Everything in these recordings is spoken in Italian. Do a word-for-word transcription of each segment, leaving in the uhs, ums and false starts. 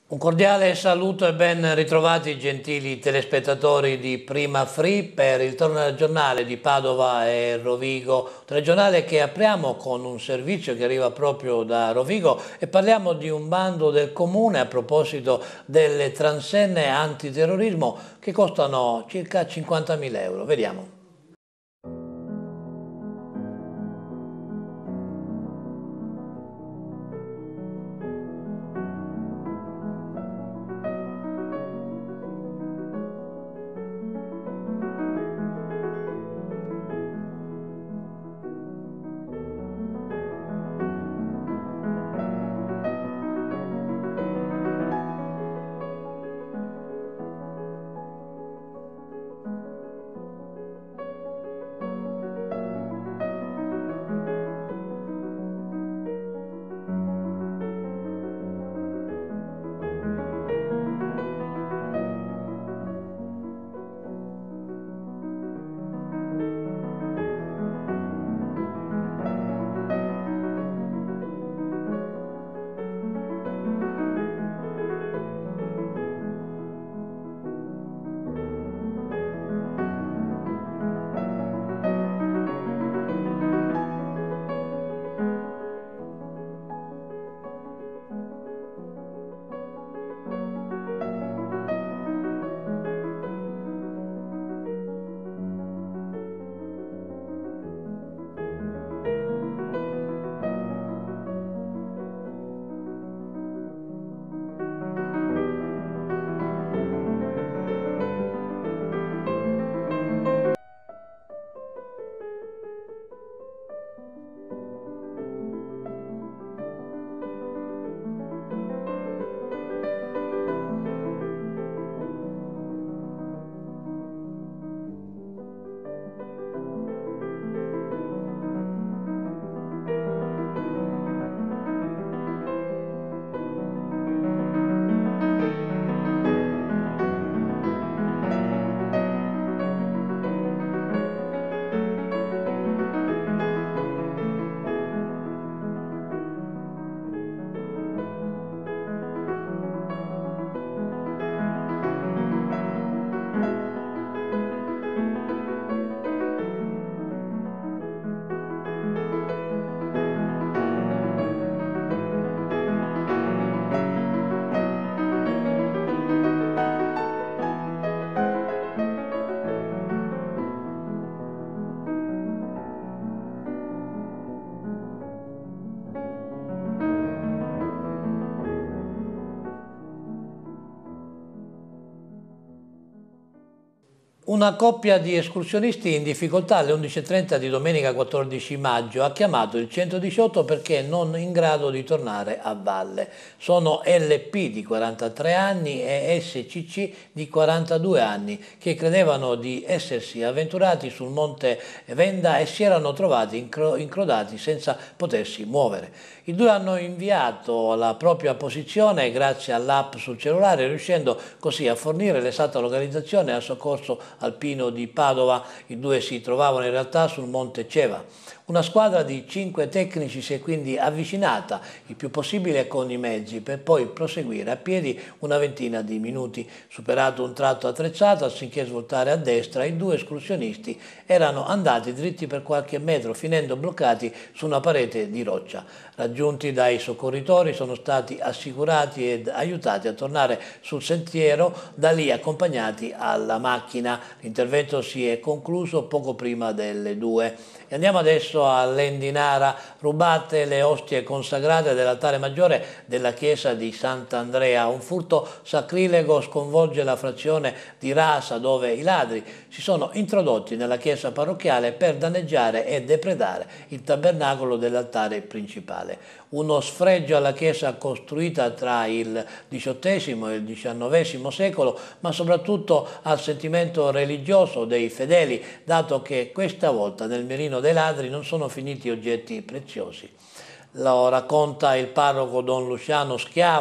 Un cordiale saluto e ben ritrovati gentili telespettatori di Prima Free per il telegiornale di Padova e Rovigo, telegiornale che apriamo con un servizio che arriva proprio da Rovigo e parliamo di un bando del comune a proposito delle transenne antiterrorismo che costano circa cinquantamila euro. Vediamo. Una coppia di escursionisti in difficoltà alle undici e trenta di domenica quattordici maggio ha chiamato il centodiciotto perché non in grado di tornare a valle. Sono L P di quarantatré anni e S C C di quarantadue anni che credevano di essersi avventurati sul monte Venda e si erano trovati incro incrodati senza potersi muovere. I due hanno inviato la propria posizione grazie all'app sul cellulare, riuscendo così a fornire l'esatta localizzazione al soccorso alpino di Padova. I due si trovavano in realtà sul monte Ceva. Una squadra di cinque tecnici si è quindi avvicinata il più possibile con i mezzi per poi proseguire a piedi una ventina di minuti. Superato un tratto attrezzato, anziché svoltare a destra, i due escursionisti erano andati dritti per qualche metro, finendo bloccati su una parete di roccia. Raggiunti dai soccorritori, sono stati assicurati ed aiutati a tornare sul sentiero, da lì accompagnati alla macchina. L'intervento si è concluso poco prima delle due. E andiamo adesso all'Endinara. Rubate le ostie consacrate dell'altare maggiore della chiesa di Sant'Andrea. Un furto sacrilego sconvolge la frazione di Rasa, dove i ladri si sono introdotti nella chiesa parrocchiale per danneggiare e depredare il tabernacolo dell'altare principale. Uno sfregio alla chiesa costruita tra il diciottesimo e il diciannovesimo secolo, ma soprattutto al sentimento religioso dei fedeli, dato che questa volta nel mirino dei ladri non sono finiti oggetti preziosi. Lo racconta il parroco Don Luciano Schiavo,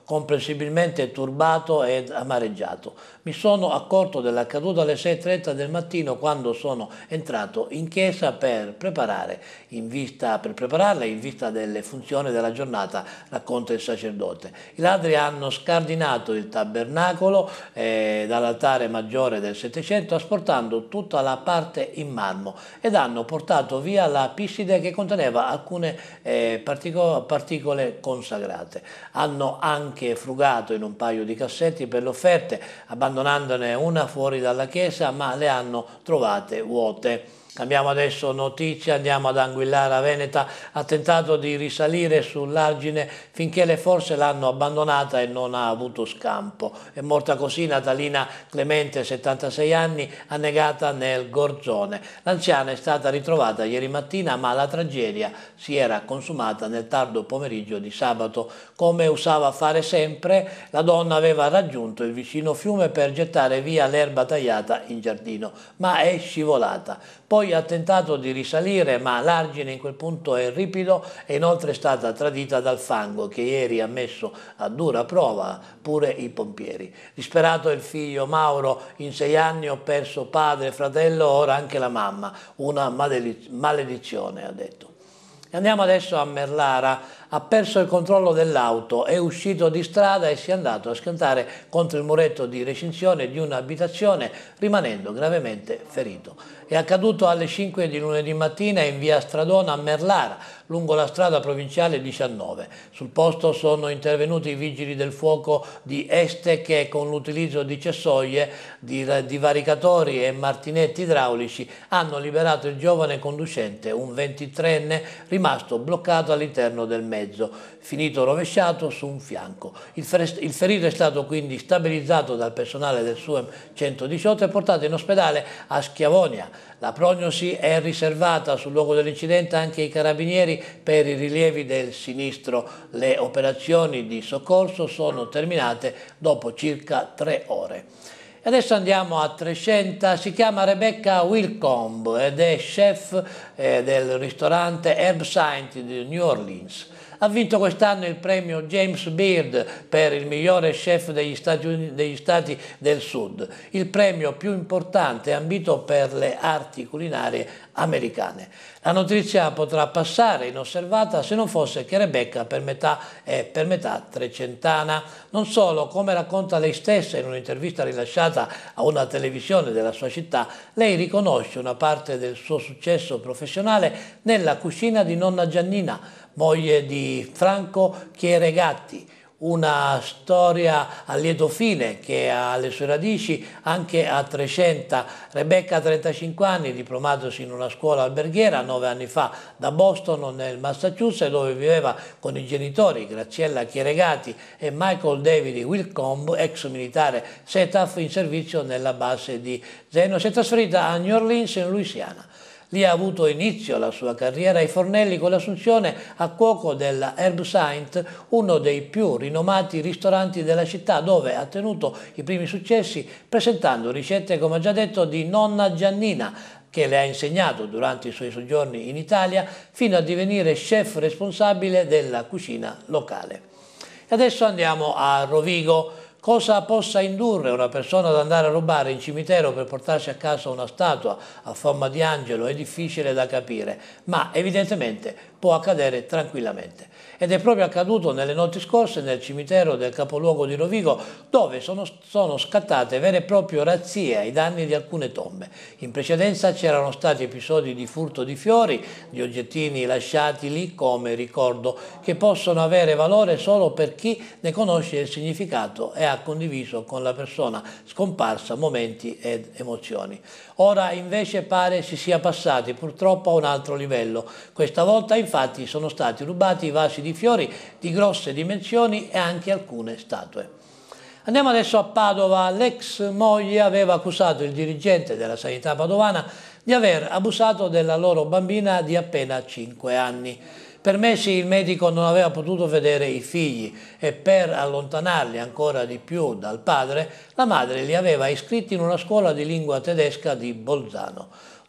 comprensibilmente turbato ed amareggiato. Mi sono accorto dell'accaduto alle sei e trenta del mattino quando sono entrato in chiesa per preparare in vista, per prepararla in vista delle funzioni della giornata, racconta il sacerdote. I ladri hanno scardinato il tabernacolo eh, dall'altare maggiore del Settecento asportando tutta la parte in marmo ed hanno portato via la pisside che conteneva alcune eh, partico particole consacrate. Hanno anche frugato in un paio di cassetti per le offerte, abbandonandone una fuori dalla chiesa, ma le hanno trovate vuote. Cambiamo adesso notizia, andiamo ad Anguillara Veneta, ha tentato di risalire sull'argine finché le forze l'hanno abbandonata e non ha avuto scampo. È morta così Natalina Clemente, settantasei anni, annegata nel Gorzone. L'anziana è stata ritrovata ieri mattina, ma la tragedia si era consumata nel tardo pomeriggio di sabato. Come usava fare sempre, la donna aveva raggiunto il vicino fiume per gettare via l'erba tagliata in giardino, ma è scivolata. Poi ha tentato di risalire, ma l'argine in quel punto è ripido e inoltre è stata tradita dal fango che ieri ha messo a dura prova pure i pompieri. Disperato il figlio Mauro, in sei anni ho perso padre e fratello, ora anche la mamma, una maledizione, ha detto. Andiamo adesso a Merlara. Ha perso il controllo dell'auto, è uscito di strada e si è andato a schiantare contro il muretto di recinzione di un'abitazione, rimanendo gravemente ferito. È accaduto alle cinque di lunedì mattina in via Stradona a Merlara, lungo la strada provinciale diciannove. Sul posto sono intervenuti i vigili del fuoco di Este che con l'utilizzo di cessoie, di divaricatori e martinetti idraulici hanno liberato il giovane conducente, un ventitreenne, rimasto bloccato all'interno del mezzo, finito rovesciato su un fianco. Il, il ferito è stato quindi stabilizzato dal personale del S U E M centodiciotto e portato in ospedale a Schiavonia. La prognosi è riservata sul luogo dell'incidente anche ai carabinieri per i rilievi del sinistro. Le operazioni di soccorso sono terminate dopo circa tre ore. Adesso andiamo a Trecenta, si chiama Rebecca Wilcombe ed è chef eh, del ristorante Herbside di New Orleans. Ha vinto quest'anno il premio James Beard per il migliore chef degli Stati, Uniti, degli Stati del Sud, il premio più importante e ambito per le arti culinarie americane. La notizia potrà passare inosservata se non fosse che Rebecca per metà è per metà trecentana. Non solo, come racconta lei stessa in un'intervista rilasciata a una televisione della sua città, lei riconosce una parte del suo successo professionale nella cucina di nonna Giannina, moglie di Franco Chieregatti, una storia a lieto fine che ha le sue radici anche a Trecenta. Rebecca ha trentacinque anni, diplomatosi in una scuola alberghiera nove anni fa da Boston nel Massachusetts, dove viveva con i genitori Graziella Chieregati e Michael David Wilcombe, ex militare S E T A F in servizio nella base di Zeno. Si è trasferita a New Orleans in Louisiana. Lì ha avuto inizio la sua carriera ai fornelli con l'assunzione a cuoco della Herbside, uno dei più rinomati ristoranti della città, dove ha tenuto i primi successi presentando ricette, come ho già detto, di nonna Giannina, che le ha insegnato durante i suoi soggiorni in Italia, fino a divenire chef responsabile della cucina locale. E adesso andiamo a Rovigo. Cosa possa indurre una persona ad andare a rubare in cimitero per portarsi a casa una statua a forma di angelo è difficile da capire, ma evidentemente può accadere tranquillamente. Ed è proprio accaduto nelle notti scorse nel cimitero del capoluogo di Rovigo, dove sono, sono scattate vere e proprie razzie ai danni di alcune tombe. In precedenza c'erano stati episodi di furto di fiori, di oggettini lasciati lì come ricordo, che possono avere valore solo per chi ne conosce il significato e ha condiviso con la persona scomparsa momenti ed emozioni. Ora invece pare si sia passati purtroppo a un altro livello. Questa volta infatti sono stati rubati i vasi di fiori di grosse dimensioni e anche alcune statue. Andiamo adesso a Padova. L'ex moglie aveva accusato il dirigente della sanità padovana di aver abusato della loro bambina di appena cinque anni. Per mesi il medico non aveva potuto vedere i figli e per allontanarli ancora di più dal padre, la madre li aveva iscritti in una scuola di lingua tedesca di Bolzano.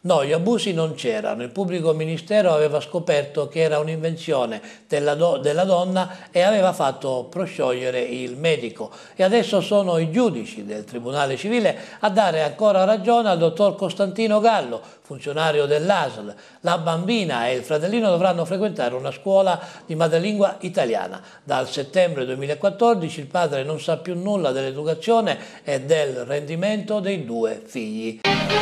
No, gli abusi non c'erano, il pubblico ministero aveva scoperto che era un'invenzione della, do della donna e aveva fatto prosciogliere il medico. E adesso sono i giudici del Tribunale Civile a dare ancora ragione al dottor Costantino Gallo, funzionario dell'A S L. La bambina e il fratellino dovranno frequentare una scuola di madrelingua italiana. Dal settembre duemilaquattordici il padre non sa più nulla dell'educazione e del rendimento dei due figli.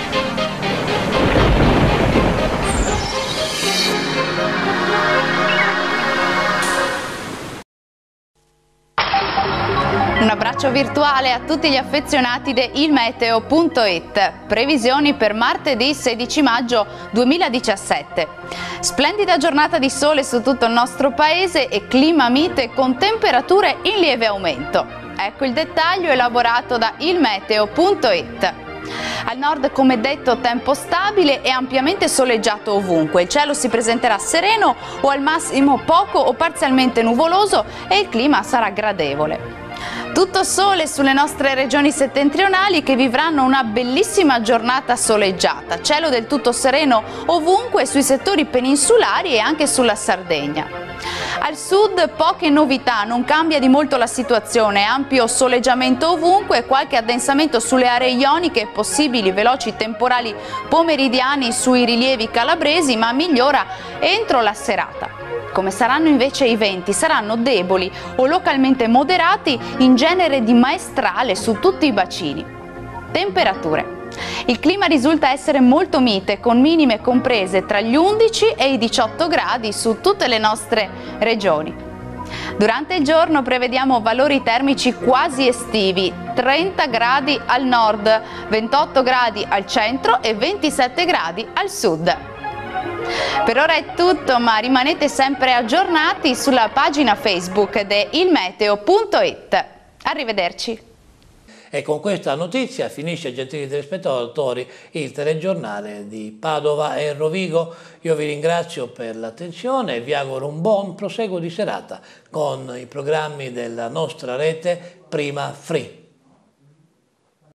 Un abbraccio virtuale a tutti gli affezionati di il meteo punto it. Previsioni per martedì sedici maggio duemiladiciassette. Splendida giornata di sole su tutto il nostro paese e clima mite con temperature in lieve aumento. Ecco il dettaglio elaborato da il meteo punto it. Al nord, come detto, tempo stabile e ampiamente soleggiato ovunque. Il cielo si presenterà sereno o al massimo poco o parzialmente nuvoloso e il clima sarà gradevole. Tutto sole sulle nostre regioni settentrionali che vivranno una bellissima giornata soleggiata, cielo del tutto sereno ovunque sui settori peninsulari e anche sulla Sardegna. Al sud poche novità, non cambia di molto la situazione, ampio soleggiamento ovunque, qualche addensamento sulle aree ioniche e possibili veloci temporali pomeridiani sui rilievi calabresi, ma migliora entro la serata. Come saranno invece i venti? Saranno deboli o localmente moderati, in genere di maestrale su tutti i bacini. Temperature. Il clima risulta essere molto mite, con minime comprese tra gli undici e i diciotto gradi su tutte le nostre regioni. Durante il giorno prevediamo valori termici quasi estivi, trenta gradi al nord, ventotto gradi al centro e ventisette gradi al sud. Per ora è tutto, ma rimanete sempre aggiornati sulla pagina Facebook di il meteo punto it. Arrivederci. E con questa notizia finisce, gentili telespettatori, il telegiornale di Padova e Rovigo. Io vi ringrazio per l'attenzione e vi auguro un buon proseguo di serata con i programmi della nostra rete Prima Free.